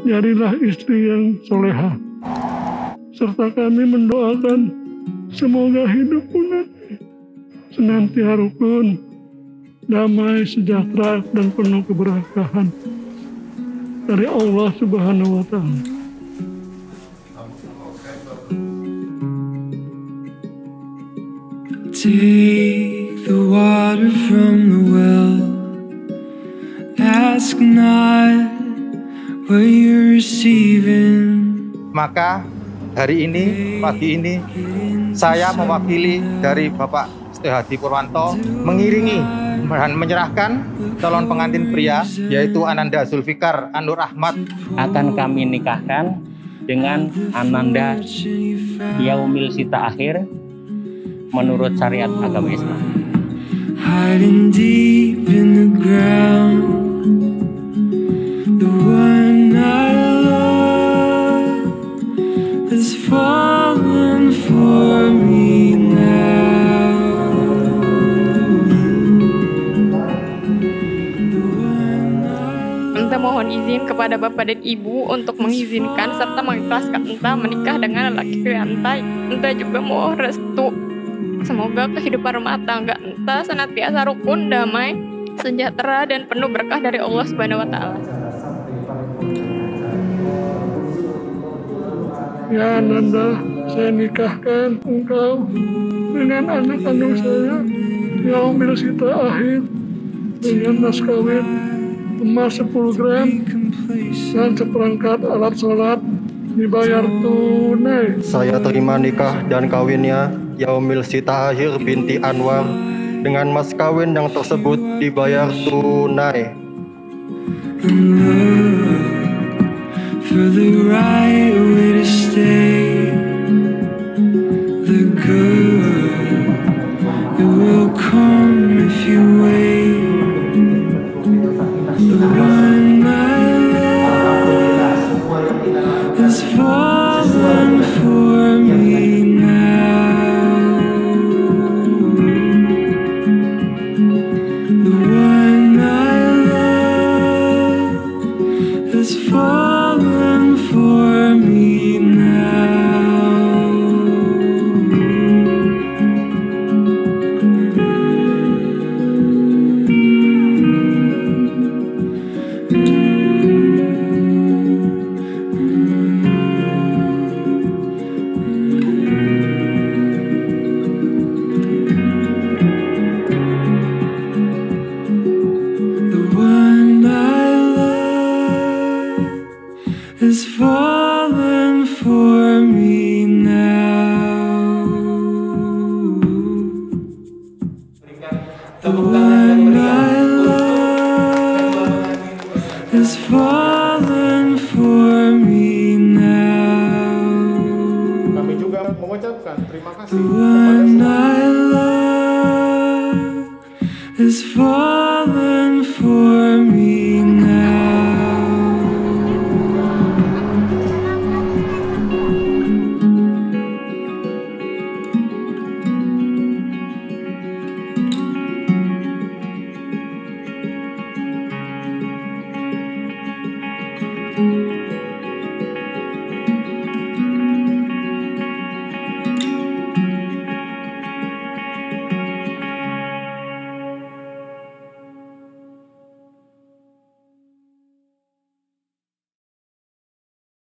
jadilah istri yang soleha. Serta kami mendoakan semoga hidupmu nanti senantiasa rukun, damai, sejahtera, dan penuh keberkahan dari Allah Subhanahu wa Ta'ala. Take the water from the well, ask not what you're receiving. Maka hari ini, pagi ini, saya mewakili dari Bapak Setia Hadi Purwanto mengiringi dan menyerahkan calon pengantin pria, yaitu Ananda Zulfikar Anur Ahmad. Akan kami nikahkan dengan Ananda Yaumil Sita Akhir menurut syariat agama Islam. Hiding deep in the ground, the one I love has fallen for me now. Enta mohon izin kepada Bapak dan Ibu untuk mengizinkan serta mengikhlaskan Enta menikah dengan lelaki Enta. Enta juga mohon restu. Semoga kehidupan rumah tangga Enta senantiasa rukun, damai, sejahtera, dan penuh berkah dari Allah Subhanahu wa Ta'ala. Ya Ananda, saya nikahkan engkau dengan anak kandung saya, Yaumil Sita Akhir, dengan mas kawin emas 10 gram dan seperangkat alat sholat dibayar tunai. Saya terima nikah dan kawinnya Yaumil Sita Akhir binti Anwar dengan mas kawin yang tersebut dibayar tunai. For the right way to stay, the good, it will come if you wait. The one I love has fallen for me now. The one I love has fallen for me now. The one I love has fallen for me now. The one I love has fallen for me now. Kami juga mengucapkan terima kasih The kepada one semua I love has fallen for me now.